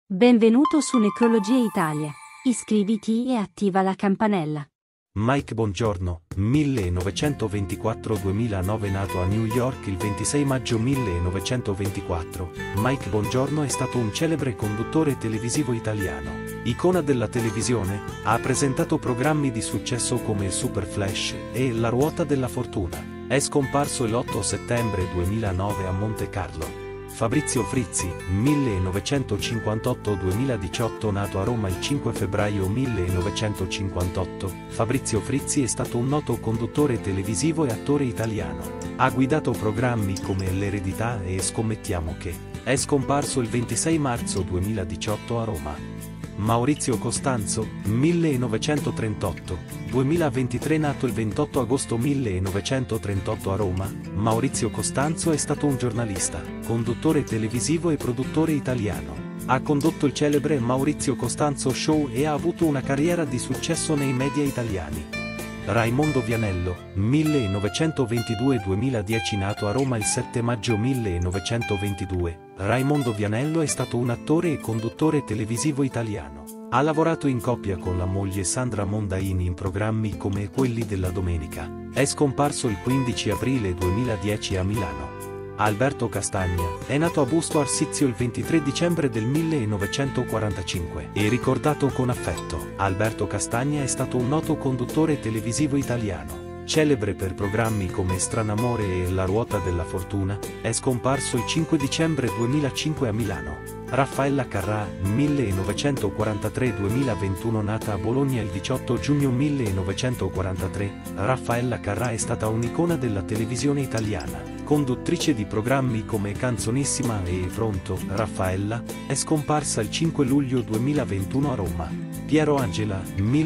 Benvenuto su Necrologia Italia. Iscriviti e attiva la campanella. Mike Bongiorno, 1924-2009. Nato a New York il 26 maggio 1924, Mike Bongiorno è stato un celebre conduttore televisivo italiano. Icona della televisione, ha presentato programmi di successo come Super Flash e La ruota della fortuna. È scomparso l'8 settembre 2009 a Monte Carlo. Fabrizio Frizzi, 1958-2018. Nato a Roma il 5 febbraio 1958, Fabrizio Frizzi è stato un noto conduttore televisivo e attore italiano. Ha guidato programmi come L'eredità e Scommettiamo che. È scomparso il 26 marzo 2018 a Roma. Maurizio Costanzo, 1938-2023. Nato il 28 agosto 1938 a Roma, Maurizio Costanzo è stato un giornalista, conduttore televisivo e produttore italiano. Ha condotto il celebre Maurizio Costanzo Show e ha avuto una carriera di successo nei media italiani. Raimondo Vianello, 1922-2010. Nato a Roma il 7 maggio 1922, Raimondo Vianello è stato un attore e conduttore televisivo italiano. Ha lavorato in coppia con la moglie Sandra Mondaini in programmi come Quelli della domenica. È scomparso il 15 aprile 2010 a Milano. Alberto Castagna, è nato a Busto Arsizio il 23 dicembre del 1945 e ricordato con affetto. Alberto Castagna è stato un noto conduttore televisivo italiano, celebre per programmi come Stranamore e La ruota della fortuna. È scomparso il 5 dicembre 2005 a Milano. Raffaella Carrà, 1943-2021. Nata a Bologna il 18 giugno 1943, Raffaella Carrà è stata un'icona della televisione italiana, conduttrice di programmi come Canzonissima e Pronto, Raffaella, è scomparsa il 5 luglio 2021 a Roma. Piero Angela,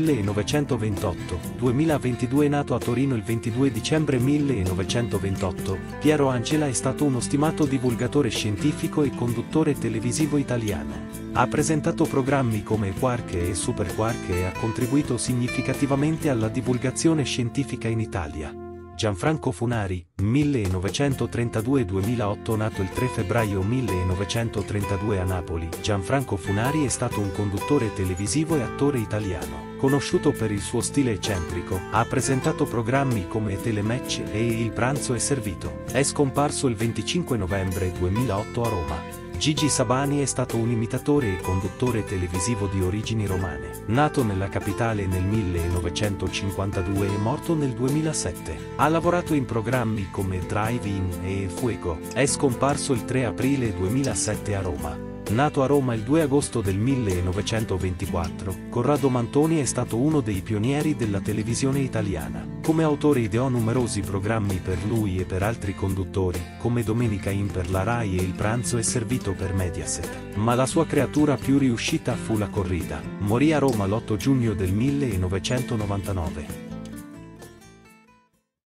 1928-2022. Nato a Torino il 22 dicembre 1928, Piero Angela è stato uno stimato divulgatore scientifico e conduttore televisivo italiano. Ha presentato programmi come Quark e Super Quark e ha contribuito significativamente alla divulgazione scientifica in Italia. Gianfranco Funari, 1932-2008. Nato il 3 febbraio 1932 a Napoli, Gianfranco Funari è stato un conduttore televisivo e attore italiano. Conosciuto per il suo stile eccentrico, ha presentato programmi come Telematch e Il pranzo è servito. È scomparso il 25 novembre 2008 a Roma. Gigi Sabani è stato un imitatore e conduttore televisivo di origini romane. Nato nella capitale nel 1952 e morto nel 2007. Ha lavorato in programmi come Drive-In e Fuego. È scomparso il 3 aprile 2007 a Roma. Nato a Roma il 2 agosto del 1924, Corrado Mantoni è stato uno dei pionieri della televisione italiana. Come autore ideò numerosi programmi per lui e per altri conduttori, come Domenica In per la Rai e Il pranzo è servito per Mediaset. Ma la sua creatura più riuscita fu la corrida. Morì a Roma l'8 giugno del 1999.